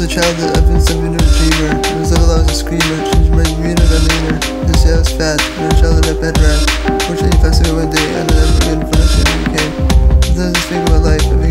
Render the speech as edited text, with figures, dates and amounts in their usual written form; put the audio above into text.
a child that I've been something of a dreamer. It was little I was a screamer, changed my demeanor. They say I was fat, and a child that I bed rat. Fortunately, passed away one day, and I never made fun of shit in the UK. Sometimes I speak of my life,